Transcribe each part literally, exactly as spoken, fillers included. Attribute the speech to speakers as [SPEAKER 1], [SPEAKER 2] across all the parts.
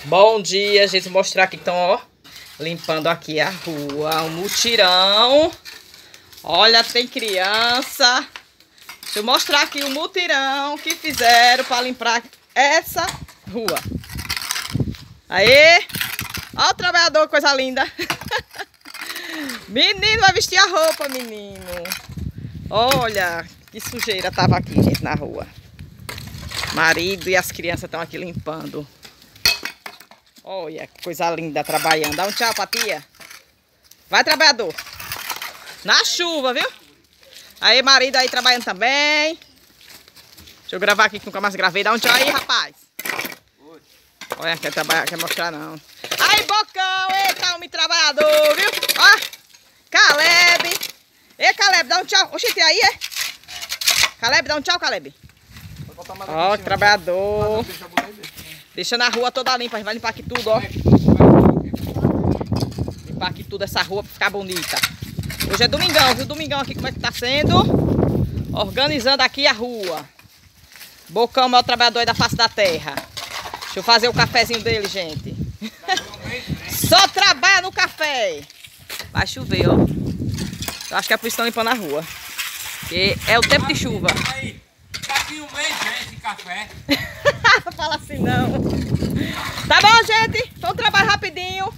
[SPEAKER 1] Bom dia, gente. Vou mostrar aqui que estão, ó, limpando aqui a rua. Um mutirão. Olha, tem criança. Deixa eu mostrar aqui o mutirão que fizeram para limpar essa rua. Aê! Olha o trabalhador, coisa linda. Menino, vai vestir a roupa, menino. Olha, que sujeira tava aqui, gente, na rua. Marido e as crianças estão aqui limpando. Olha, que coisa linda trabalhando. Dá um tchau pra tia. Vai, trabalhador. Na chuva, viu? Aí, marido aí trabalhando também. Deixa eu gravar aqui que nunca mais gravei. Dá um tchau aí, rapaz. Olha, quer trabalhar, quer mostrar não. Aí, Bocão, eita, homem trabalhador, viu? Ó, Caleb. Ei, Caleb, dá um tchau. Oxi, tem aí, é? Caleb, dá um tchau, Caleb. Ó, que trabalhador. Deixa na rua toda limpa, a gente vai limpar aqui tudo, ó. Limpar aqui tudo essa rua pra ficar bonita. Hoje é domingão, viu? Domingão aqui, como é que tá sendo? Organizando aqui a rua. Bocão, o maior trabalhador aí da face da terra. Deixa eu fazer o cafezinho dele, gente. Só trabalha no café. Vai chover, ó. Eu acho que é por isso que estão limpando a rua. Porque é o tempo de chuva.
[SPEAKER 2] Daqui um mês já esse café.
[SPEAKER 1] Fala assim não. Tá bom, gente? Foi um trabalho rapidinho.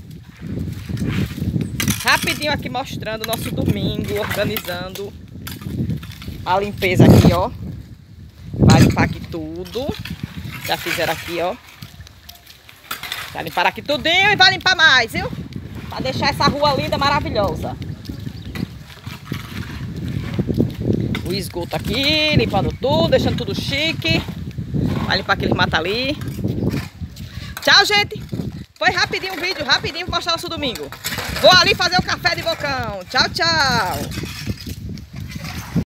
[SPEAKER 1] Rapidinho aqui mostrando o nosso domingo, organizando a limpeza aqui, ó. Vai limpar aqui tudo. Já fizeram aqui, ó. Já limparam aqui tudinho e vai limpar mais, viu? Pra deixar essa rua linda, maravilhosa. O esgoto aqui, limpando tudo, deixando tudo chique. Vai limpar aquele mato ali. Tchau, gente. Foi rapidinho o vídeo, rapidinho pra mostrar nosso domingo. Vou ali fazer o café de Bocão. Tchau, tchau.